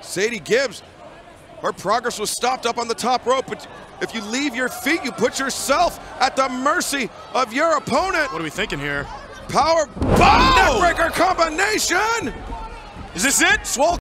Sadie Gibbs, her progress was stopped up on the top rope, but if you leave your feet, you put yourself at the mercy of your opponent. What are we thinking here? Power bomb, neckbreaker combination. Is this it? Swole